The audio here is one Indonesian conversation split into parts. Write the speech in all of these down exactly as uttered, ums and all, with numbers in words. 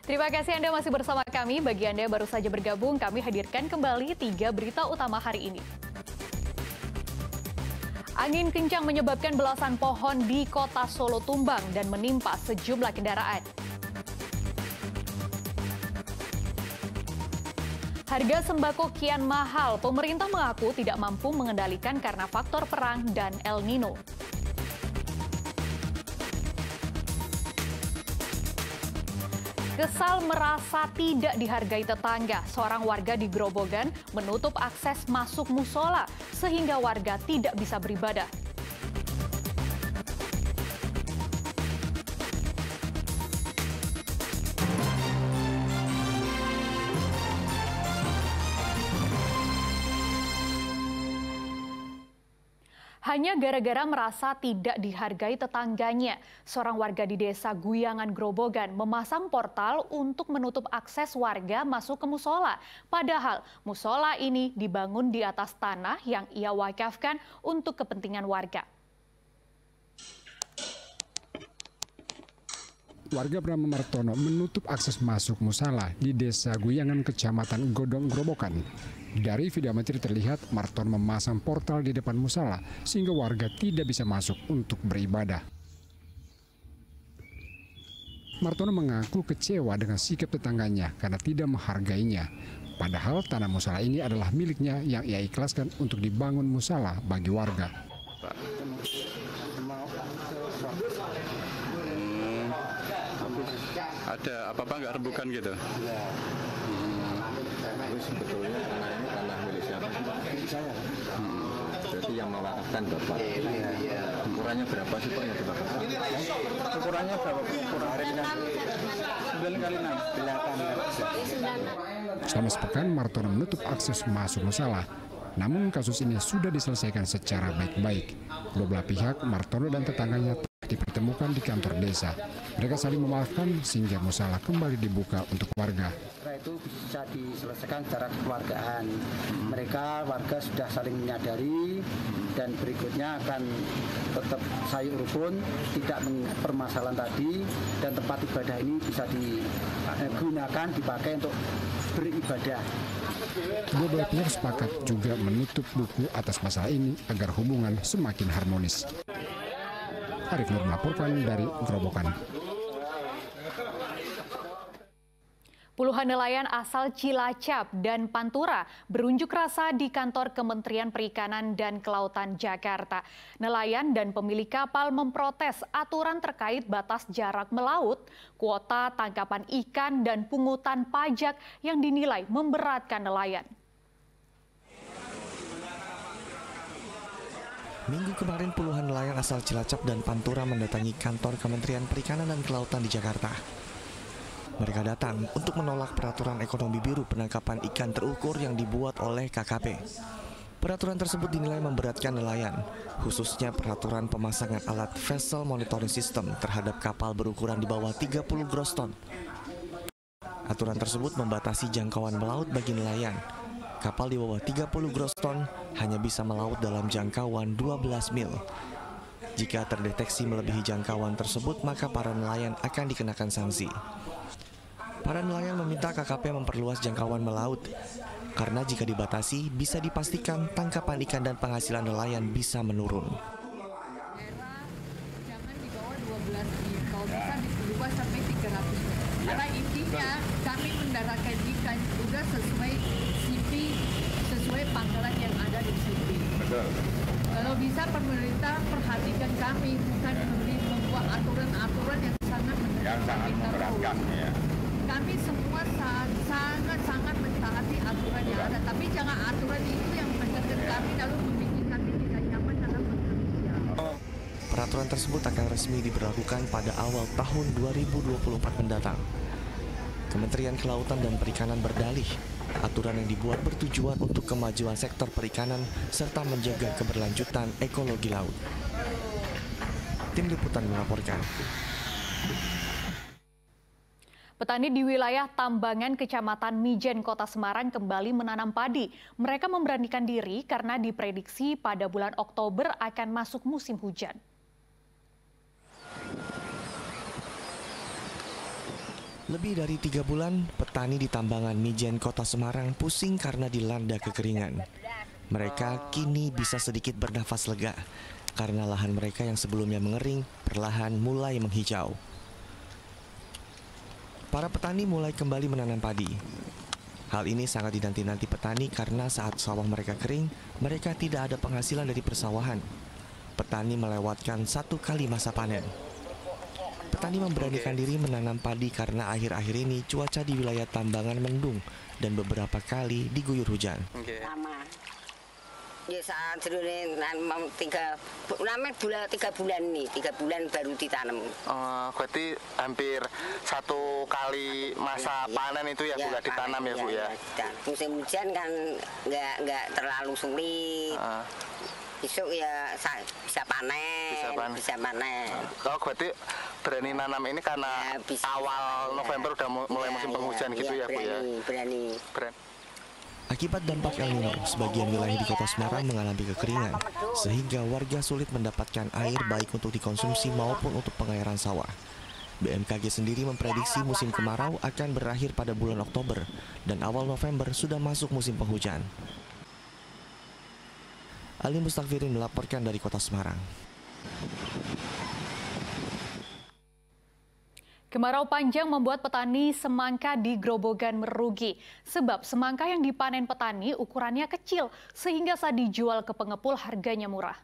Terima kasih Anda masih bersama kami. Bagi Anda yang baru saja bergabung, kami hadirkan kembali tiga berita utama hari ini. Angin kencang menyebabkan belasan pohon di kota Solo tumbang dan menimpa sejumlah kendaraan. Harga sembako kian mahal, pemerintah mengaku tidak mampu mengendalikan karena faktor perang dan El Nino. Kesal merasa tidak dihargai tetangga, seorang warga di Grobogan menutup akses masuk musola sehingga warga tidak bisa beribadah. Hanya gara-gara merasa tidak dihargai tetangganya, seorang warga di desa Guyangan Grobogan memasang portal untuk menutup akses warga masuk ke musola. Padahal musola ini dibangun di atas tanah yang ia wakafkan untuk kepentingan warga. Warga bernama Martono menutup akses masuk musala di desa Guyangan, Kecamatan Godong, Grobogan. Dari video amatir terlihat Martono memasang portal di depan musala sehingga warga tidak bisa masuk untuk beribadah. Martono mengaku kecewa dengan sikap tetangganya karena tidak menghargainya. Padahal tanah musala ini adalah miliknya yang ia ikhlaskan untuk dibangun musala bagi warga. Hmm, ada apa-apa nggak rembukan gitu? Ya. Tapi sebetulnya tanah ini tanah milik siapa? Milik saya. Hmm. Jadi yang mewakafkan Bapak. Iya. Ukurannya berapa sih Pak yang dibakar? Ukurannya berapa? Ukuran sembilan kali enam. Selama sepekan Martono menutup akses masuk musala. Namun kasus ini sudah diselesaikan secara baik-baik. Kedua belah pihak, Martono dan tetangganya dipertemukan di kantor desa. Mereka saling memaafkan sehingga musala kembali dibuka untuk warga. Itu bisa diselesaikan secara kekeluargaan. Mereka warga sudah saling menyadari dan berikutnya akan tetap sayur rukun, tidak mengingat permasalahan tadi, dan tempat ibadah ini bisa digunakan, dipakai untuk beribadah. Kedua belah pihak sepakat juga menutup buku atas masalah ini agar hubungan semakin harmonis. Arif Nur melaporkan dari Grobogan. Puluhan nelayan asal Cilacap dan Pantura berunjuk rasa di kantor Kementerian Perikanan dan Kelautan Jakarta. Nelayan dan pemilik kapal memprotes aturan terkait batas jarak melaut, kuota tangkapan ikan, dan pungutan pajak yang dinilai memberatkan nelayan. Minggu kemarin puluhan nelayan asal Cilacap dan Pantura mendatangi kantor Kementerian Perikanan dan Kelautan di Jakarta. Mereka datang untuk menolak peraturan ekonomi biru penangkapan ikan terukur yang dibuat oleh K K P. Peraturan tersebut dinilai memberatkan nelayan, khususnya peraturan pemasangan alat vessel monitoring system terhadap kapal berukuran di bawah tiga puluh gross ton. Aturan tersebut membatasi jangkauan melaut bagi nelayan. Kapal di bawah tiga puluh gross ton hanya bisa melaut dalam jangkauan dua belas mil. Jika terdeteksi melebihi jangkauan tersebut, maka para nelayan akan dikenakan sanksi. Para nelayan meminta K K P memperluas jangkauan melaut, karena jika dibatasi, bisa dipastikan tangkapan ikan dan penghasilan nelayan bisa menurun. Jangan di bawah dua belas mil, kalau bisa diubah sampai tiga ratus mil. Karena intinya kami mendaratkan ikan juga sesuai C P, sesuai pangkalan yang ada di C P. Betul. Kalau bisa pemerintah perhatikan kami, bukan membuat aturan-aturan yang sangat memberatkan. Ya. Kami semua sangat-sangat mentaati aturan yang ada, tapi jangan aturan itu yang menekan kami lalu membuat kami tidak nyaman dalam bekerja. Peraturan tersebut akan resmi diberlakukan pada awal tahun dua ribu dua puluh empat mendatang. Kementerian Kelautan dan Perikanan berdalih, aturan yang dibuat bertujuan untuk kemajuan sektor perikanan serta menjaga keberlanjutan ekologi laut. Tim Liputan melaporkan. Petani di wilayah Tambangan, Kecamatan Mijen, Kota Semarang kembali menanam padi. Mereka memberanikan diri karena diprediksi pada bulan Oktober akan masuk musim hujan. 'Seperti Lebih dari tiga bulan, petani di Tambangan Mijen, Kota Semarang pusing karena dilanda kekeringan. Mereka kini bisa sedikit bernafas lega karena lahan mereka yang sebelumnya mengering perlahan mulai menghijau. Para petani mulai kembali menanam padi. Hal ini sangat dinanti-nanti petani karena saat sawah mereka kering, mereka tidak ada penghasilan dari persawahan. Petani melewatkan satu kali masa panen. Petani memberanikan diri menanam padi karena akhir-akhir ini cuaca di wilayah Tambangan mendung dan beberapa kali diguyur hujan. Lama. Ya saat ini tiga, bulan, tiga bulan nih, tiga bulan baru ditanam. Oh, berarti hampir satu kali masa ya, panen itu ya, ya Bu, ya, ditanam ya, ya Bu ya? ya. Musim hujan kan nggak nggak terlalu sulit. Uh. Besok ya bisa panen, bisa panen. Bisa panen. Oh, berarti berani nanam ini karena ya, awal ya. November udah mulai ya, musim penghujan ya, gitu ya, ya Bu ya? Berani, berani. Akibat dampak El Nino, sebagian wilayah di Kota Semarang mengalami kekeringan, sehingga warga sulit mendapatkan air baik untuk dikonsumsi maupun untuk pengairan sawah. B M K G sendiri memprediksi musim kemarau akan berakhir pada bulan Oktober, dan awal November sudah masuk musim penghujan. Ali Mustakfirin melaporkan dari Kota Semarang. Kemarau panjang membuat petani semangka di Grobogan merugi. Sebab semangka yang dipanen petani ukurannya kecil, sehingga saat dijual ke pengepul harganya murah.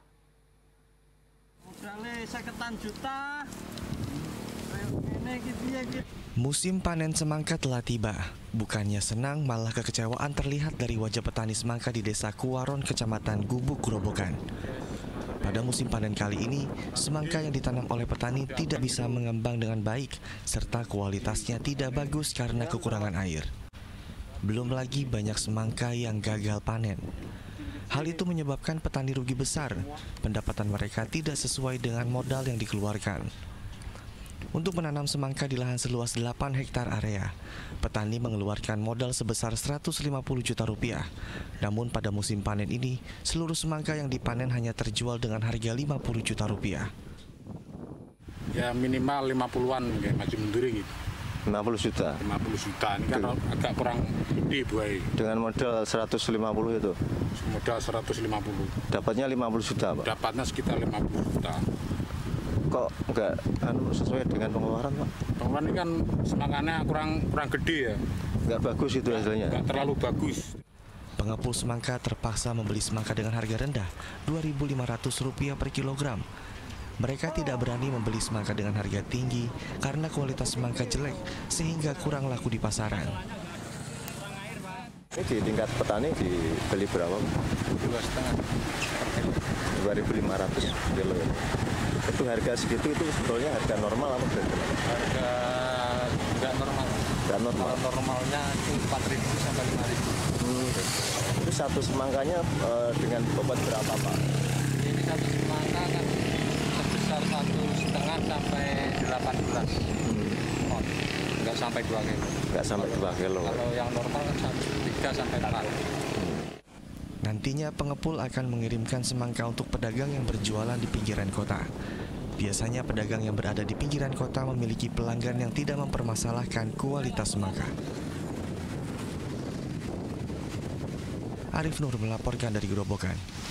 Musim panen semangka telah tiba. Bukannya senang, malah kekecewaan terlihat dari wajah petani semangka di Desa Kuwaron, Kecamatan Gubuk, Grobogan. Pada musim panen kali ini, semangka yang ditanam oleh petani tidak bisa mengembang dengan baik, serta kualitasnya tidak bagus karena kekurangan air. Belum lagi banyak semangka yang gagal panen. Hal itu menyebabkan petani rugi besar. Pendapatan mereka tidak sesuai dengan modal yang dikeluarkan. Untuk menanam semangka di lahan seluas delapan hektar area, petani mengeluarkan modal sebesar seratus lima puluh juta rupiah. Namun pada musim panen ini, seluruh semangka yang dipanen hanya terjual dengan harga lima puluh juta rupiah. Ya minimal lima puluhan, ya, masih mundur gitu. lima puluh juta? lima puluh juta, ini kan agak kurang gede Bu. Dengan modal seratus lima puluh itu? Modal seratus lima puluh. Dapatnya lima puluh juta Pak? Dapatnya sekitar lima puluh juta. Kok enggak anu, sesuai dengan pengeluaran Pak? Pengeluaran ini kan semangkanya kurang kurang gede ya. Enggak bagus itu hasilnya? Enggak terlalu bagus. Pengepul semangka terpaksa membeli semangka dengan harga rendah, dua ribu lima ratus rupiah per kilogram. Mereka tidak berani membeli semangka dengan harga tinggi karena kualitas semangka jelek sehingga kurang laku di pasaran. Ini di tingkat petani dibeli berapa? Dua setengah. Dua ribu lima ratus kilo. Itu harga segitu itu sebetulnya harga normal apa berarti? Harga nggak normal. Nggak normal. Kalau normalnya itu empat ribu sampai lima ribu. Hmm. Itu satu semangkanya uh, dengan bobot berapa Pak? Ini satu semangka kan sebesar satu setengah sampai delapan belas. Hmm. Nggak sampai dua kilo. Nggak sampai dua kilo. Kalau yang normal kan tiga sampai empat. Nantinya pengepul akan mengirimkan semangka untuk pedagang yang berjualan di pinggiran kota. Biasanya pedagang yang berada di pinggiran kota memiliki pelanggan yang tidak mempermasalahkan kualitas semangka. Arif Nur melaporkan dari Grobogan.